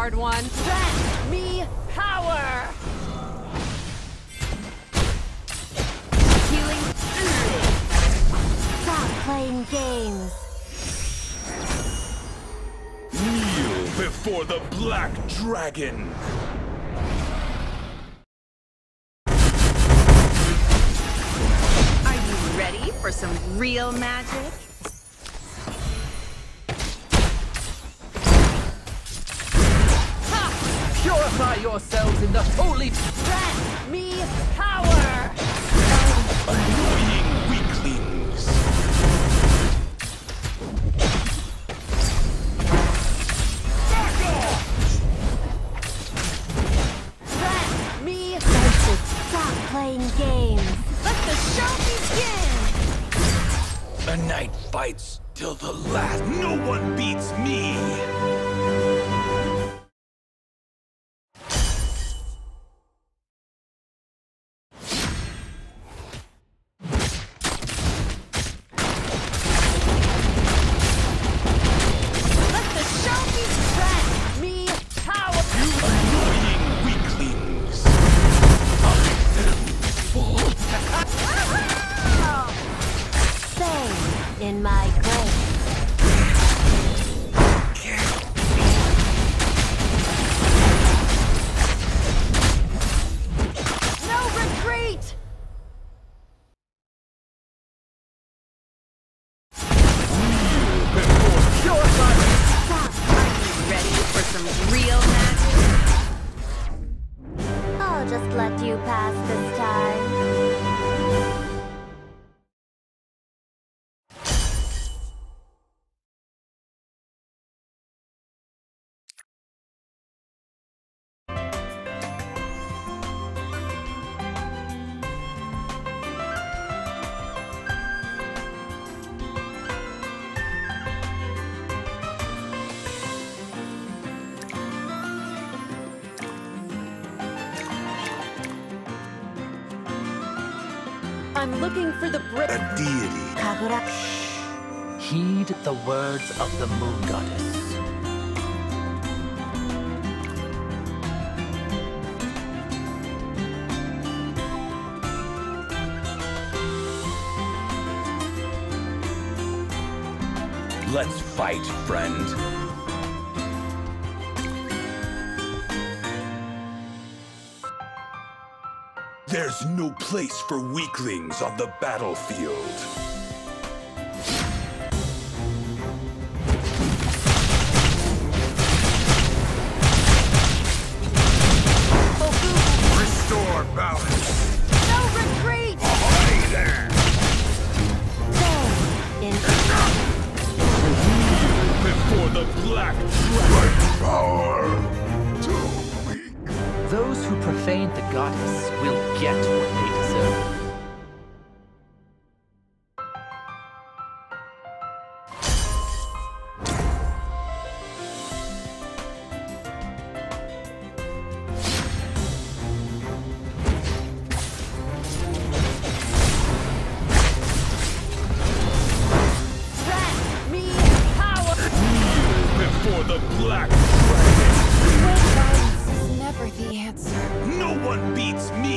hard one. Grant me power! Healing. Stop playing games. Kneel before the Black Dragon! Are you ready for some real magic? Purify yourselves in the holy... Grant me power! Annoying weaklings! Back off! Grant me... I should stop playing games. Let the show begin! A knight fights till the last. No one beats me! In my grave. No retreat! Stop! Are you ready for some real magic? I'll just let you pass this time. I'm looking for the brick. A deity. Kagura. Heed the words of the moon goddess. Let's fight, friend. There's no place for weaklings on the battlefield. Restore balance. No retreat! Ahoy there! Before the Black Dragon. Power! Too weak. Those who profane the goddess will get what they deserve. Grant me power! Before the Black Dragon. Violence is never the answer. No one beats me!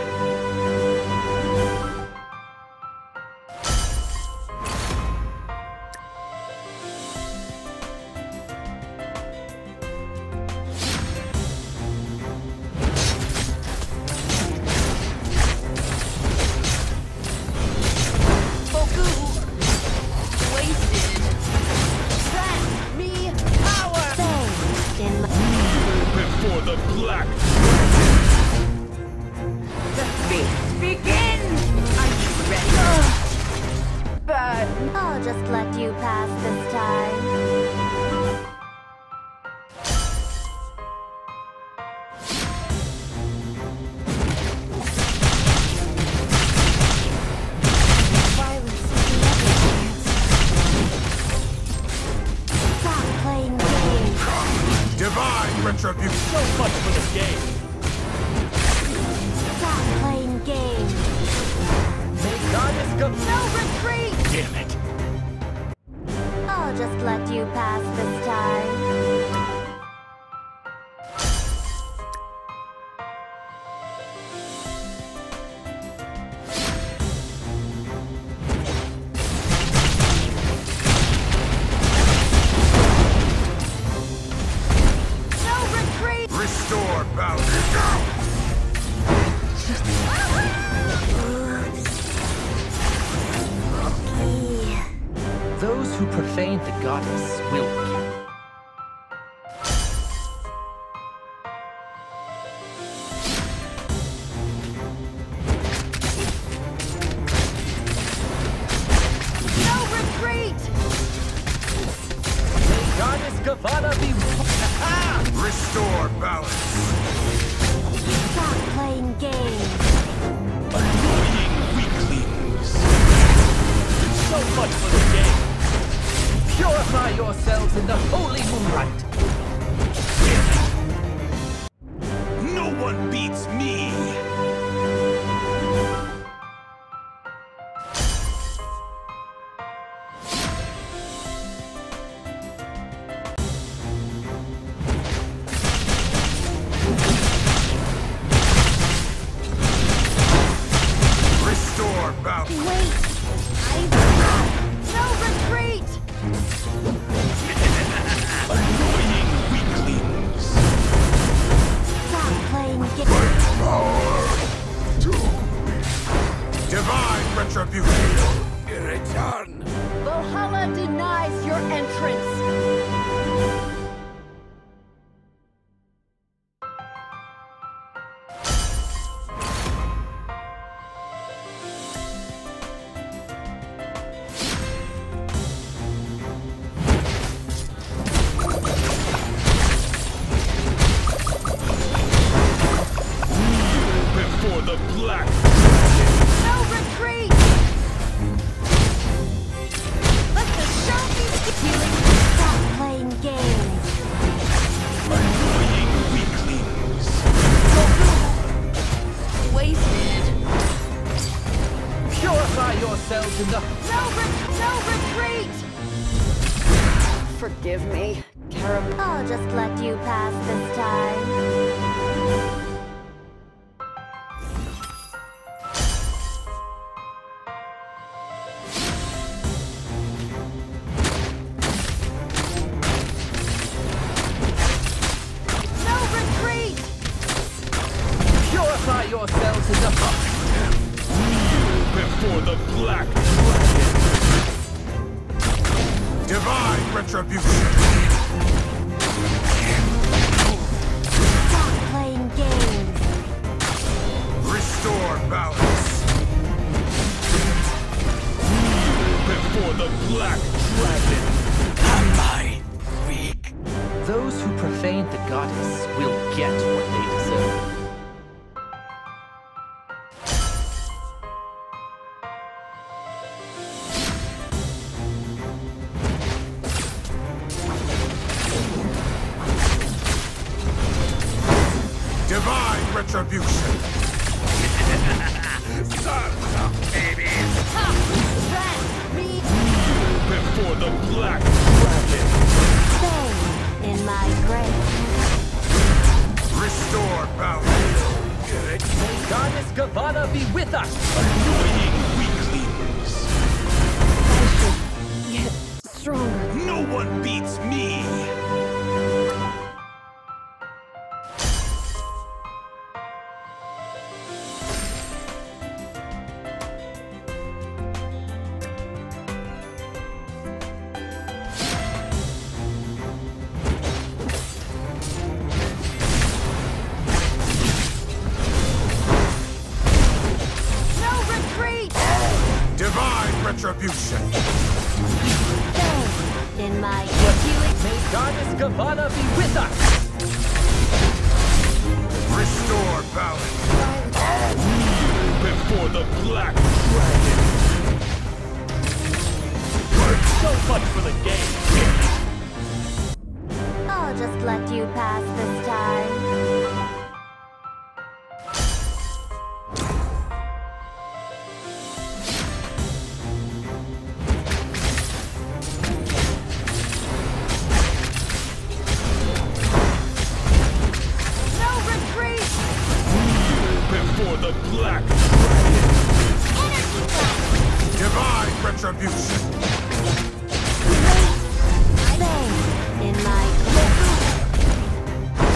Wasted. Grant me power! In my... Before the Black The feast begins! Are you ready? Bad. I'll just let you pass this time. Violence is never the answer. Stop playing games. Divine Retribution. So much for this game. Stop playing games. May goddess go... No retreat! Damn it. I'll just let you pass this time. Those who profane the goddess will get. No retreat! May Goddess Gavanna be... Restore balance. Stop playing games. Annoying weaklings. So much for the game. Purify yourselves in the holy moonlight. No one beats me. Restore balance. Wait! No retreat! Annoying weaklings. Stop playing games. Divine retribution. Return. Valhalla denies your entrance. Before the black. No retreat! Let the show be healing. Stop playing games. Annoying weaklings. Wasted. Purify yourselves in the... No retreat! Forgive me, terrible. I'll just let you pass this time. No retreat! Purify yourselves in the... Before the black dragon. Divine retribution. Stop playing games. Restore balance. Before the black dragon. Am I weak? Those who profane the goddess will get what they deserve. Divine retribution. Sons of babies. That's me. Before the black dragon. Stay in my grave. Restore balance. May Goddess Gavanna be with us! Annoying weaklings. Get stronger. No one beats me. No retreat! Divine retribution. Stay in my healing. May Goddess Gavanna be with us! Restore balance. Before the black dragon. So much for the game! I'll just let you pass this time. No retreat! Before the black Energy blast! divine retribution. Stay in my grave.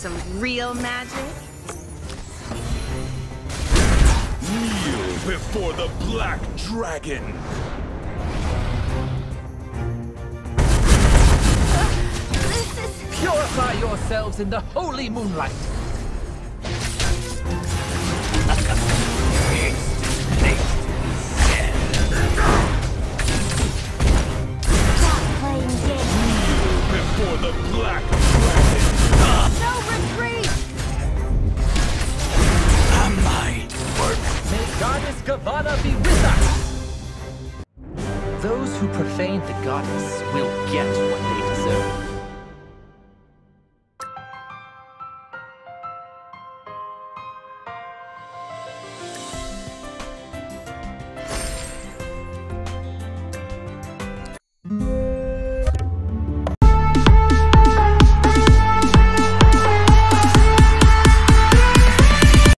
some real magic? Kneel before the Black Dragon! This is... Purify yourselves in the holy moonlight. Stop playing games. Kneel before the Black Dragon! No retreat! May Goddess Gavanna be with us! Those who profane the goddess will get what they deserve.